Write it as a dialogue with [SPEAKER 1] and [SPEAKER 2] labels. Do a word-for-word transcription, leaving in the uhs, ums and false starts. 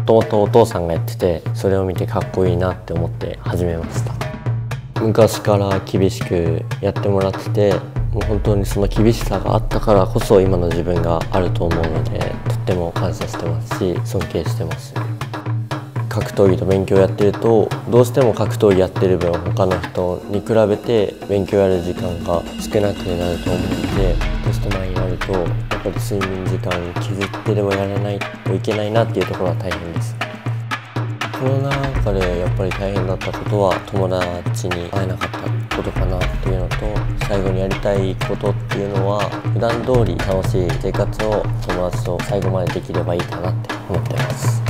[SPEAKER 1] ともとお父さんがやってて、それを見てかっこいいなって思って始めました。昔から厳しくやってもらってて、もう本当にその厳しさがあったからこそ今の自分があると思うので、とっても感謝してますし尊敬してます。格闘技と勉強やってると、どうしても格闘技やってる分他の人に比べて勉強やる時間が少なくなると思うので、テスト前になるとやっぱり睡眠時間削ってでもやらないといけないなっていうところは大変です。コロナ禍でやっぱり大変だったことは、友達に会えなかったことかなっていうのと、最後にやりたいことっていうのは、普段通り楽しい生活を友達と最後までできればいいかなって思ってます。